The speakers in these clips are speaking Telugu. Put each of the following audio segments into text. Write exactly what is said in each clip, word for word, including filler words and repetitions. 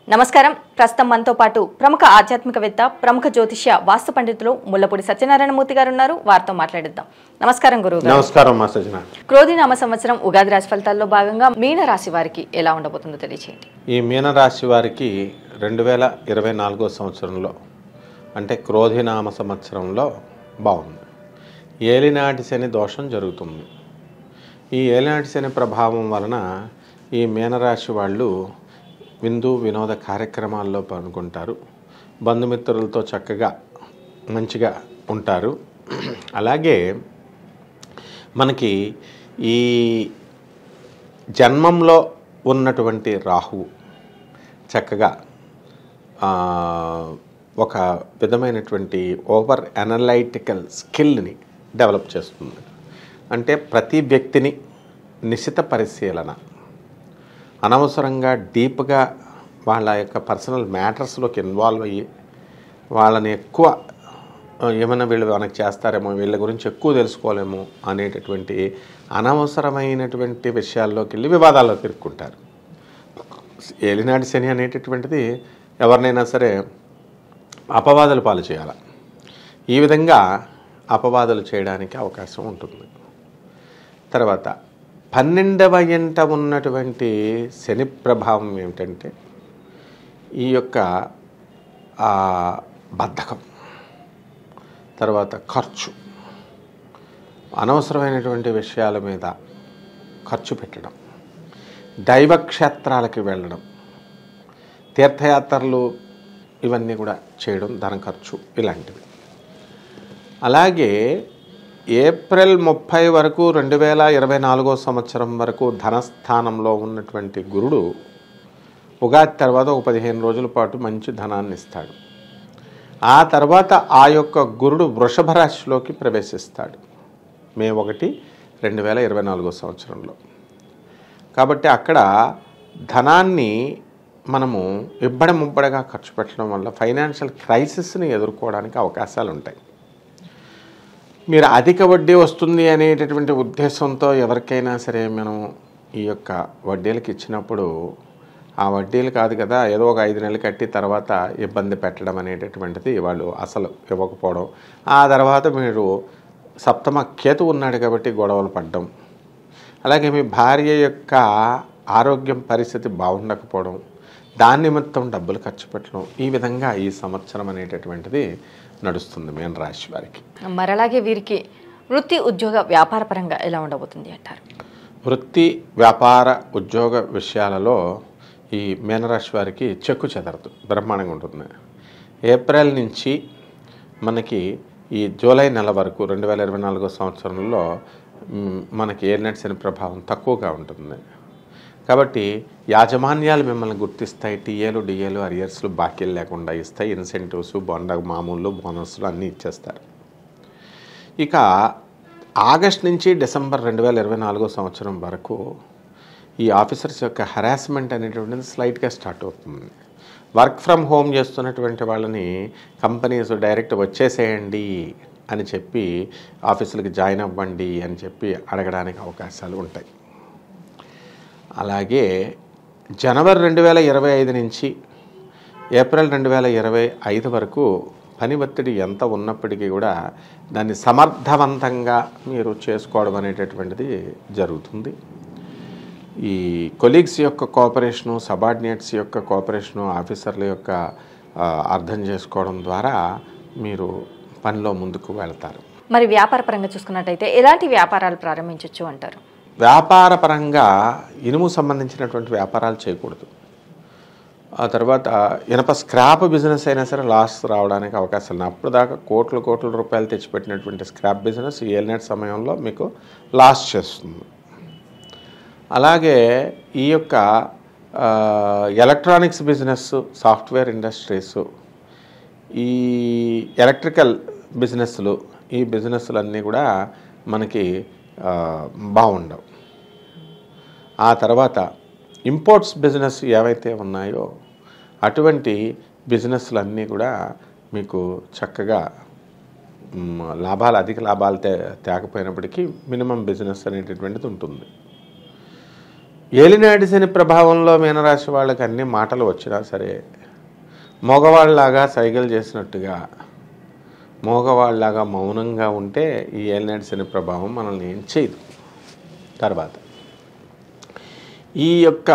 నమస్కారం. ప్రస్తుతం మనతో పాటు ప్రముఖ ఆధ్యాత్మికవేత్త, ప్రముఖ జ్యోతిష్య వాస్తు పండితులు ముల్లపూడి సత్యనారాయణ మూర్తి గారు ఉన్నారు. వారితో మాట్లాడిద్దాం. నమస్కారం గురువు గారు. నమస్కారం మా సజ్జన. క్రోధినామ సంవత్సరం ఉగాది రాశి ఫలితాల్లో భాగంగా మీన రాశి వారికి ఎలా ఉండబోతుందో తెలియజేయండి. ఈ మీన రాశి వారికి రెండు వేల ఇరవై నాలుగో సంవత్సరంలో అంటే క్రోధినామ సంవత్సరంలో బాగుంది. ఏలినాటి శని దోషం జరుగుతుంది. ఈ ఏలినాటి శని ప్రభావం వలన ఈ మీనరాశి వాళ్ళు విందు వినోద కార్యక్రమాల్లో పాల్గొంటారు. బంధుమిత్రులతో చక్కగా మంచిగా ఉంటారు. అలాగే మనకి ఈ జన్మంలో ఉన్నటువంటి రాహువు చక్కగా ఒక విధమైనటువంటి ఓవర్ అనలైటికల్ స్కిల్ని డెవలప్ చేస్తుంది. అంటే ప్రతి వ్యక్తిని నిశిత పరిశీలన, అనవసరంగా డీప్గా వాళ్ళ యొక్క పర్సనల్ మ్యాటర్స్లోకి ఇన్వాల్వ్ అయ్యి వాళ్ళని ఎక్కువ ఏమైనా వీళ్ళు మనకు చేస్తారేమో, వీళ్ళ గురించి ఎక్కువ తెలుసుకోలేమో అనేటటువంటి అనవసరమైనటువంటి విషయాల్లోకి వెళ్ళి వివాదాల్లోకి ఇరుక్కుంటారు. ఏలినాటి శని అనేటటువంటిది ఎవరినైనా సరే అపవాదులు పాలు చేయాలి. ఈ విధంగా అపవాదులు చేయడానికి అవకాశం ఉంటుంది. తర్వాత పన్నెండవ ఇంట ఉన్నటువంటి శని ప్రభావం ఏమిటంటే ఈ యొక్క బద్ధకం, తర్వాత ఖర్చు, అనవసరమైనటువంటి విషయాల మీద ఖర్చు పెట్టడం, దైవక్షేత్రాలకి వెళ్ళడం, తీర్థయాత్రలు ఇవన్నీ కూడా చేయడం, ధన ఖర్చు ఇలాంటివి. అలాగే ఏప్రిల్ ముప్పై వరకు రెండు వేల ఇరవై నాలుగో సంవత్సరం వరకు ధనస్థానంలో ఉన్నటువంటి గురుడు ఉగాది తర్వాత ఒక పదిహేను రోజుల పాటు మంచి ధనాన్ని ఇస్తాడు. ఆ తర్వాత ఆ యొక్క గురుడు వృషభ రాశిలోకి ప్రవేశిస్తాడు మే ఒకటి రెండు వేల ఇరవై నాలుగో సంవత్సరంలో. కాబట్టి అక్కడ ధనాన్ని మనము ఇబ్బడి ముబ్బడిగా ఖర్చు పెట్టడం వల్ల ఫైనాన్షియల్ క్రైసిస్ని ఎదుర్కోవడానికి అవకాశాలు ఉంటాయి. మీరు అధిక వడ్డీ వస్తుంది అనేటటువంటి ఉద్దేశంతో ఎవరికైనా సరే మనం ఈ యొక్క వడ్డీలకు ఇచ్చినప్పుడు ఆ వడ్డీలు కాదు కదా, ఏదో ఒక ఐదు నెలలు కట్టి తర్వాత ఇబ్బంది పెట్టడం అనేటటువంటిది వాళ్ళు అసలు ఇవ్వకపోవడం, ఆ తర్వాత మీరు సప్తమ కేతు ఉన్నాడు కాబట్టి గొడవలు పడడం, అలాగే మీ భార్య యొక్క ఆరోగ్యం పరిస్థితి బాగుండకపోవడం, దాని నిమిత్తం డబ్బులు ఖర్చు పెట్టడం, ఈ విధంగా ఈ సంవత్సరం అనేటటువంటిది నడుస్తుంది మీన రాశి వారికి. మరి అలాగే వీరికి వృత్తి, ఉద్యోగ, వ్యాపార పరంగా ఎలా ఉండబోతుంది అంటారు? వృత్తి, వ్యాపార, ఉద్యోగ విషయాలలో ఈ మీనరాశి వారికి చెక్కు చెదరదు, బ్రహ్మాండంగా ఉంటుంది. ఏప్రిల్ నుంచి మనకి ఈ జూలై నెల వరకు రెండు వేల ఇరవై నాలుగో సంవత్సరంలో మనకి ఏలినాటి శని ప్రభావం తక్కువగా ఉంటుంది. కాబట్టి యాజమాన్యాలు మిమ్మల్ని గుర్తిస్తాయి. టీఏలు, డిఏలు, అరియర్స్లు బాకీలు లేకుండా ఇస్తాయి. ఇన్సెంటివ్స్, బొండ మామూలు బోనస్లు అన్నీ ఇచ్చేస్తారు. ఇక ఆగస్ట్ నుంచి డిసెంబర్ రెండు వేల ఇరవై నాలుగో సంవత్సరం వరకు ఈ ఆఫీసర్స్ యొక్క హెరాస్మెంట్ అనేటువంటిది స్లైట్గా స్టార్ట్ అవుతుంది. వర్క్ ఫ్రమ్ హోమ్ చేస్తున్నటువంటి వాళ్ళని కంపెనీస్ డైరెక్ట్ వచ్చేసేయండి అని చెప్పి ఆఫీసులకి జాయిన్ అవ్వండి అని చెప్పి అడగడానికి అవకాశాలు ఉంటాయి. అలాగే జనవరి రెండు వేల ఇరవై ఐదు నుంచి ఏప్రిల్ రెండు వేల ఇరవై ఐదు వరకు పని ఒత్తిడి ఎంత ఉన్నప్పటికీ కూడా దాన్ని సమర్థవంతంగా మీరు చేసుకోవడం అనేటటువంటిది జరుగుతుంది. ఈ కొలీగ్స్ యొక్క కోఆపరేషను, సబార్డినేట్స్ యొక్క కోఆపరేషను, ఆఫీసర్ల యొక్క అర్థం చేసుకోవడం ద్వారా మీరు పనిలో ముందుకు వెళ్తారు. మరి వ్యాపార పరంగా చూసుకున్నట్టయితే ఎలాంటి వ్యాపారాలు ప్రారంభించవచ్చు అంటారు? వ్యాపార పరంగా ఇనుము సంబంధించినటువంటి వ్యాపారాలు చేయకూడదు. ఆ తర్వాత ఇనప స్క్రాప్ బిజినెస్ అయినా సరే లాస్ రావడానికి అవకాశాలు. అప్పుడు దాకా కోట్ల కోట్ల రూపాయలు తెచ్చిపెట్టినటువంటి స్క్రాప్ బిజినెస్ ఏలినాటి సమయంలో మీకు లాస్ చేస్తుంది. అలాగే ఈ యొక్క ఎలక్ట్రానిక్స్ బిజినెస్, సాఫ్ట్వేర్ ఇండస్ట్రీస్, ఈ ఎలక్ట్రికల్ బిజినెస్లు, ఈ బిజినెస్లన్నీ కూడా మనకి బాగుండవు. ఆ తర్వాత ఇంపోర్ట్స్ బిజినెస్ ఏవైతే ఉన్నాయో అటువంటి బిజినెస్లన్నీ కూడా మీకు చక్కగా లాభాలు, అధిక లాభాలు తే తేకపోయినప్పటికీ మినిమం బిజినెస్ అనేటటువంటిది ఉంటుంది. ఏలినాటి శని ప్రభావంలో మీనరాశి వాళ్ళకి అన్ని మాటలు వచ్చినా సరే మగవాళ్ళలాగా సైకిల్ చేసినట్టుగా మగవాళ్ళలాగా మౌనంగా ఉంటే ఈ ఏలినాటి శని ప్రభావం మనల్ని ఏం చేయదు. తర్వాత ఈ యొక్క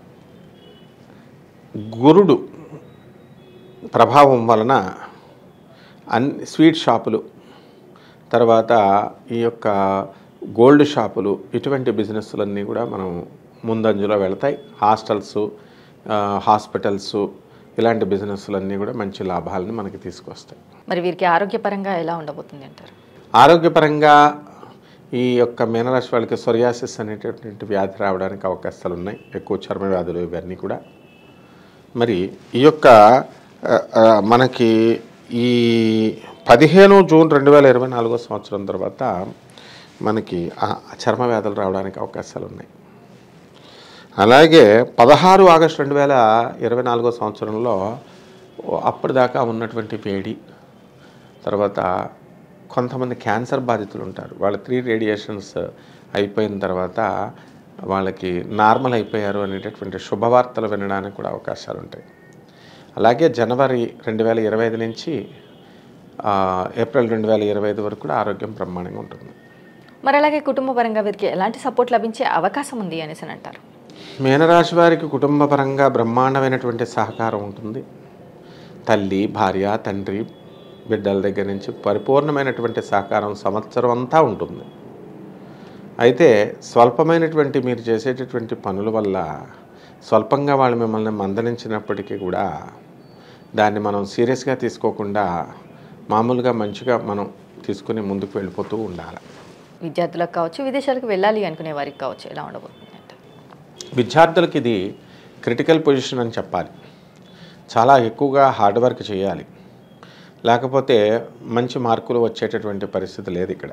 గురుడు ప్రభావం వలన అన్ని స్వీట్ షాపులు, తర్వాత ఈ యొక్క గోల్డ్ షాపులు, ఇటువంటి బిజినెస్లన్నీ కూడా మనం ముందంజలో వెళతాయి. హాస్టల్స్, హాస్పిటల్స్, ఇలాంటి బిజినెస్లన్నీ కూడా మంచి లాభాలని మనకి తీసుకొస్తాయి. మరి వీరికి ఆరోగ్యపరంగా ఎలా ఉండబోతుంది అంటారు? ఆరోగ్యపరంగా ఈ యొక్క మీనరాశి వాళ్ళకి సొరియాసిస్ అనేటటువంటి వ్యాధి రావడానికి అవకాశాలు ఉన్నాయి. ఎక్కువ చర్మ వ్యాధులు ఇవన్నీ కూడా. మరి ఈ యొక్క మనకి ఈ పదిహేను జూన్ రెండు వేల ఇరవై నాలుగో సంవత్సరం తర్వాత మనకి చర్మ వ్యాధులు రావడానికి అవకాశాలు ఉన్నాయి. అలాగే పదహారు ఆగస్టు రెండు వేల ఇరవై నాలుగో సంవత్సరంలో అప్పటిదాకా ఉన్నటువంటి వేడి, తర్వాత కొంతమంది క్యాన్సర్ బాధితులు ఉంటారు. వాళ్ళ త్రీ రేడియేషన్స్ అయిపోయిన తర్వాత వాళ్ళకి నార్మల్ అయిపోయారు అనేటటువంటి శుభవార్తలు వినడానికి కూడా అవకాశాలు ఉంటాయి. అలాగే జనవరి రెండు వేల ఇరవై ఐదు నుంచి ఏప్రిల్ రెండు వేల ఇరవై ఐదు వరకు కూడా ఆరోగ్యం బ్రహ్మాండంగా ఉంటుంది. మరి అలాగే కుటుంబ పరంగా వీరికి ఎలాంటి సపోర్ట్ లభించే అవకాశం ఉంది అనేసి అంటారు? మీనరాశి వారికి కుటుంబ పరంగా బ్రహ్మాండమైనటువంటి సహకారం ఉంటుంది. తల్లి, భార్య, తండ్రి, బిడ్డల దగ్గర నుంచి పరిపూర్ణమైనటువంటి సహకారం సంవత్సరం అంతా ఉంటుంది. అయితే స్వల్పమైనటువంటి మీరు చేసేటటువంటి పనుల వల్ల స్వల్పంగా వాళ్ళు మిమ్మల్ని మందలించినప్పటికీ కూడా దాన్ని మనం సీరియస్గా తీసుకోకుండా మామూలుగా మంచిగా మనం తీసుకుని ముందుకు వెళ్ళిపోతూ ఉండాలి. విద్యార్థులకు కావచ్చు, విదేశాలకు వెళ్ళాలి అనుకునే వారికి కావచ్చు, ఎలా ఉండబోతుంది అంటే? విద్యార్థులకి ఇది క్రిటికల్ పొజిషన్ అని చెప్పాలి. చాలా ఎక్కువగా హార్డ్ వర్క్ చేయాలి, లేకపోతే మంచి మార్కులు వచ్చేటటువంటి పరిస్థితి లేదు. ఇక్కడ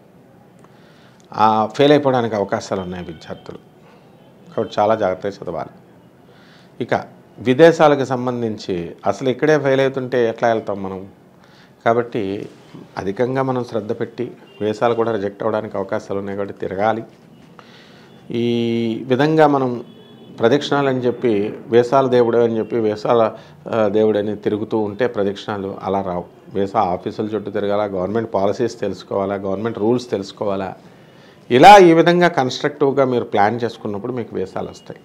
ఫెయిల్ అయిపోవడానికి అవకాశాలు ఉన్నాయి విద్యార్థులు, కాబట్టి చాలా జాగ్రత్తగా చదవాలి. ఇక విదేశాలకు సంబంధించి అసలు ఇక్కడే ఫెయిల్ అవుతుంటే ఎట్లా వెళ్తాం మనం? కాబట్టి అధికంగా మనం శ్రద్ధ పెట్టి వేసాలు కూడా రిజెక్ట్ అవ్వడానికి అవకాశాలు ఉన్నాయి, కాబట్టి తిరగాలి. ఈ విధంగా మనం ప్రదక్షిణాలు అని చెప్పి వేసాల దేవుడు అని చెప్పి వేసాల దేవుడని తిరుగుతూ ఉంటే ప్రదక్షిణాలు అలా రావు. వేసా ఆఫీసుల చుట్టూ తిరగాల, గవర్నమెంట్ పాలసీస్ తెలుసుకోవాలా, గవర్నమెంట్ రూల్స్ తెలుసుకోవాలా. ఇలా ఈ విధంగా కన్స్ట్రక్టివ్గా మీరు ప్లాన్ చేసుకున్నప్పుడు మీకు వేసాలు వస్తాయి.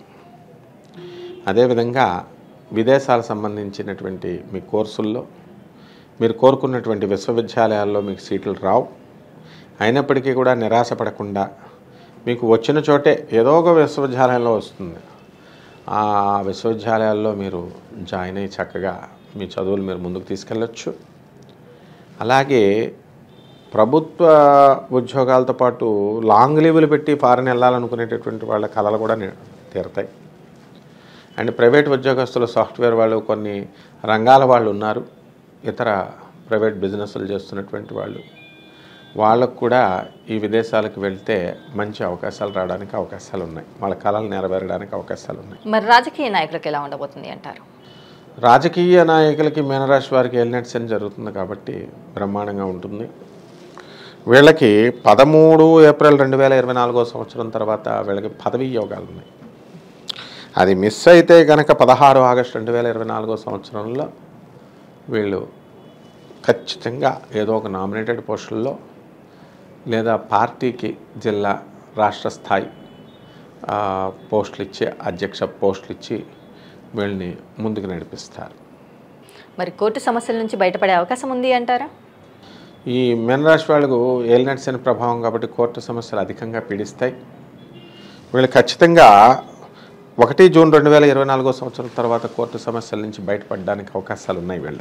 అదేవిధంగా విదేశాలకు సంబంధించినటువంటి మీ కోర్సుల్లో మీరు కోరుకున్నటువంటి విశ్వవిద్యాలయాల్లో మీకు సీట్లు రావు. అయినప్పటికీ కూడా నిరాశపడకుండా మీకు వచ్చిన చోటే ఏదో ఒక విశ్వవిద్యాలయంలో వస్తుంది. ఆ విశ్వవిద్యాలయాల్లో మీరు జాయిన్ అయ్యి చక్కగా మీ చదువులు మీరు ముందుకు తీసుకెళ్ళచ్చు. అలాగే ప్రభుత్వ ఉద్యోగాలతో పాటు లాంగ్ లీవ్లు పెట్టి ఫారెన్ వెళ్ళాలనుకునేటటువంటి వాళ్ళ కళలు కూడా తీరతాయి. అండ్ ప్రైవేట్ ఉద్యోగస్తులు, సాఫ్ట్వేర్ వాళ్ళు, కొన్ని రంగాల వాళ్ళు ఉన్నారు, ఇతర ప్రైవేట్ బిజినెస్లు చేస్తున్నటువంటి వాళ్ళు, వాళ్ళకు కూడా ఈ విదేశాలకు వెళ్తే మంచి అవకాశాలు రావడానికి అవకాశాలు ఉన్నాయి. వాళ్ళ కళలు నెరవేరడానికి అవకాశాలు ఉన్నాయి. మరి రాజకీయ నాయకులకు ఎలా ఉండబోతుంది అంటారు? రాజకీయ నాయకులకి మీనరాశి వారికి ఏలినాటి శని జరుగుతుంది కాబట్టి బ్రహ్మాండంగా ఉంటుంది. వీళ్ళకి పదమూడు ఏప్రిల్ రెండు వేల ఇరవై నాలుగో సంవత్సరం తర్వాత వీళ్ళకి పదవీ యోగాలు ఉన్నాయి. అది మిస్ అయితే కనుక పదహారు ఆగస్టు రెండు వేల ఇరవై నాలుగో సంవత్సరంలో వీళ్ళు ఖచ్చితంగా ఏదో ఒక నామినేటెడ్ పోస్టుల్లో లేదా పార్టీకి జిల్లా, రాష్ట్ర స్థాయి పోస్టులు ఇచ్చి, అధ్యక్ష పోస్టులు ఇచ్చి వీళ్ళని ముందుకు నడిపిస్తారు. మరి కోర్టు సమస్యల నుంచి బయటపడే అవకాశం ఉంది అంటారా? ఈ మీనరాశి వాళ్ళకు ఏలినాటి శని ప్రభావం కాబట్టి కోర్టు సమస్యలు అధికంగా పీడిస్తాయి. వీళ్ళు ఖచ్చితంగా ఒకటి జూన్ రెండు వేల ఇరవై నాలుగో సంవత్సరం తర్వాత కోర్టు సమస్యల నుంచి బయటపడడానికి అవకాశాలు ఉన్నాయి వీళ్ళు.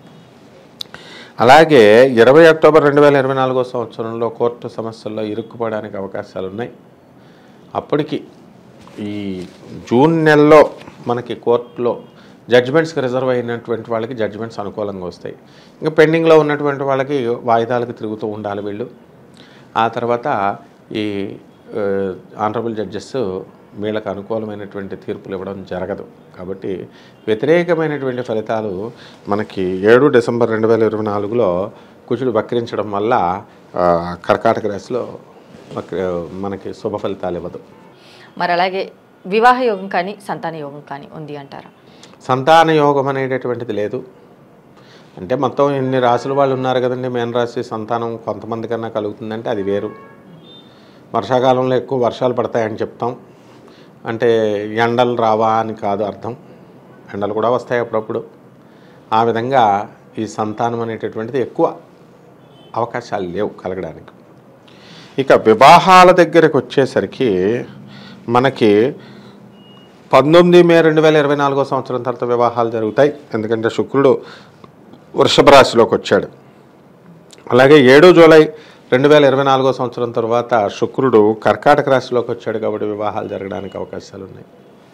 అలాగే ఇరవై అక్టోబర్ రెండు వేల ఇరవై నాలుగో సంవత్సరంలో కోర్టు సమస్యల్లో ఇరుక్కుపోవడానికి అవకాశాలు ఉన్నాయి. అప్పటికి ఈ జూన్ నెలలో మనకి కోర్టులో జడ్జిమెంట్స్కి రిజర్వ్ అయినటువంటి వాళ్ళకి జడ్జిమెంట్స్ అనుకూలంగా వస్తాయి. ఇంకా పెండింగ్లో ఉన్నటువంటి వాళ్ళకి వాయిదాలకు తిరుగుతూ ఉండాలి వీళ్ళు. ఆ తర్వాత ఈ ఆనరబుల్ జడ్జెస్ వీళ్ళకి అనుకూలమైనటువంటి తీర్పులు ఇవ్వడం జరగదు. కాబట్టి వ్యతిరేకమైనటువంటి ఫలితాలు మనకి ఏడు డిసెంబర్ రెండు వేల ఇరవై నాలుగులో కుజుడు వక్రించడం వల్ల కర్కాటక రాశిలో మనకి శుభ ఫలితాలు ఇవ్వదు. మరి అలాగే వివాహ యోగం కానీ సంతాన యోగం కానీ ఉంది అంటారా? సంతాన యోగం అనేటటువంటిది లేదు. అంటే మొత్తం ఎన్ని రాసుల వాళ్ళు ఉన్నారు కదండి, మేన రాశి సంతానం కొంతమంది కన్నా కలుగుతుందంటే అది వేరు. వర్షాకాలంలో ఎక్కువ వర్షాలు పడతాయని చెప్తాం, అంటే ఎండలు రావా అని కాదు అర్థం. ఎండలు కూడా వస్తాయి అప్పుడప్పుడు. ఆ విధంగా ఈ సంతానం అనేటటువంటిది ఎక్కువ అవకాశాలు లేవు కలగడానికి. ఇక వివాహాల దగ్గరకు వచ్చేసరికి మనకి పంతొమ్మిది మే రెండు వేల ఇరవై నాలుగో సంవత్సరం తర్వాత వివాహాలు జరుగుతాయి. ఎందుకంటే శుక్రుడు వృషభ రాశిలోకి వచ్చాడు. అలాగే ఏడు జూలై రెండు వేల ఇరవై నాలుగో సంవత్సరం తర్వాత శుక్రుడు కర్కాటక రాశిలోకి వచ్చాడు కాబట్టి వివాహాలు జరగడానికి అవకాశాలు ఉన్నాయి.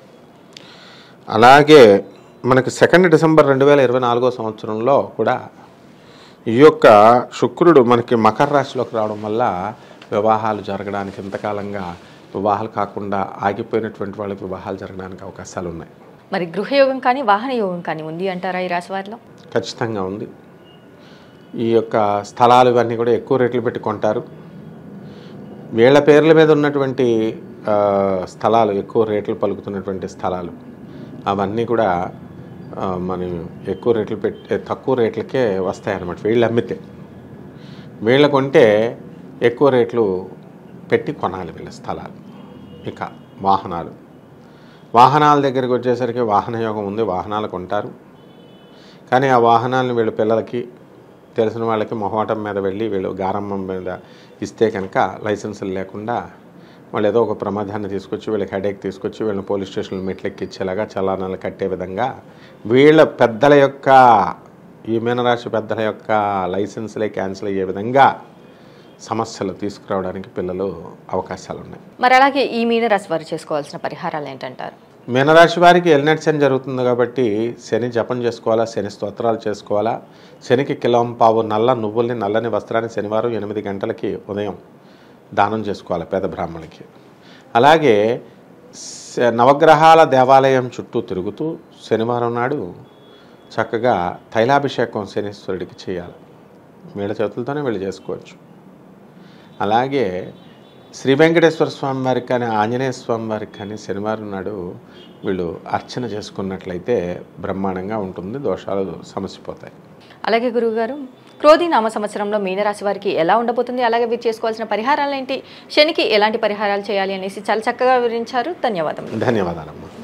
అలాగే మనకి సెకండ్ డిసెంబర్ రెండు వేల ఇరవై నాలుగో సంవత్సరంలో కూడా ఈ యొక్క శుక్రుడు మనకి మకర రాశిలోకి రావడం వల్ల వివాహాలు జరగడానికి ఇంతకాలంగా వివాహాలు కాకుండా ఆగిపోయినటువంటి వాళ్ళకి వివాహాలు జరగడానికి అవకాశాలు ఉన్నాయి. మరి గృహయోగం కానీ వాహన యోగం కానీ ఉంది అంటారా ఈ రాశి వారిలో? ఖచ్చితంగా ఉంది. ఈ యొక్క స్థలాలు ఇవన్నీ కూడా ఎక్కువ రేట్లు పెట్టి కొంటారు. వీళ్ళ పేర్ల మీద ఉన్నటువంటి స్థలాలు, ఎక్కువ రేట్లు పలుకుతున్నటువంటి స్థలాలు అవన్నీ కూడా మనం ఎక్కువ రేట్లు పెట్టి తక్కువ రేట్లకే వస్తాయన్నమాట. వీళ్ళు అమ్మితే వీళ్ళ కొంటే ఎక్కువ రేట్లు పెట్టి కొనాలి వీళ్ళ స్థలాలు. ఇక వాహనాలు వాహనాల దగ్గరికి వచ్చేసరికి వాహన యోగం ఉంది, వాహనాలు కొంటారు. కానీ ఆ వాహనాలను వీళ్ళ పిల్లలకి తెలిసిన వాళ్ళకి మొహమాటం మీద వెళ్ళి వీళ్ళు గారమ్మం మీద ఇస్తే కనుక లైసెన్సులు లేకుండా వాళ్ళు ఏదో ఒక ప్రమాదాన్ని తీసుకొచ్చి వీళ్ళకి హెడేక్ తీసుకొచ్చి వీళ్ళని పోలీస్ స్టేషన్లు మెట్లెక్కిచ్చేలాగా చలానాలు కట్టే విధంగా వీళ్ళ పెద్దల యొక్క ఈ మీనరాశి పెద్దల యొక్క లైసెన్సులే క్యాన్సిల్ అయ్యే విధంగా సమస్యలు తీసుకురావడానికి పిల్లలు అవకాశాలు ఉన్నాయి. మరి అలాగే ఈ మీనరాశి వారు చేసుకోవాల్సిన పరిహారాలు ఏంటంటారు? మీనరాశి వారికి ఎల్నెట్ శని జరుగుతుంది కాబట్టి శని జపం చేసుకోవాలా, శని స్తోత్రాలు చేసుకోవాలా. శనికి కిలం పావు నల్ల నువ్వుల్ని నల్లని వస్త్రాన్ని శనివారం ఎనిమిది గంటలకి ఉదయం దానం చేసుకోవాలి పేద బ్రాహ్మణులకి. అలాగే నవగ్రహాల దేవాలయం చుట్టూ తిరుగుతూ శనివారం నాడు చక్కగా తైలాభిషేకం శనీశ్వరుడికి చేయాలి. వీళ్ళ చేతులతోనే వీళ్ళు చేసుకోవచ్చు. అలాగే శ్రీ వెంకటేశ్వర స్వామి వారికి కానీ ఆంజనేయ స్వామి వారికి కానీ శనివారం నాడు వీళ్ళు అర్చన చేసుకున్నట్లయితే బ్రహ్మాండంగా ఉంటుంది, దోషాలు సమసిపోతాయి. అలాగే గురువుగారు, క్రోధి నామ సంవత్సరంలో మీనరాశి వారికి ఎలా ఉండబోతుంది, అలాగే వీరు చేసుకోవాల్సిన పరిహారాలు ఏంటి, శనికి ఎలాంటి పరిహారాలు చేయాలి అనేసి చాలా చక్కగా వివరించారు. ధన్యవాదాలు. ధన్యవాదాలమ్మా.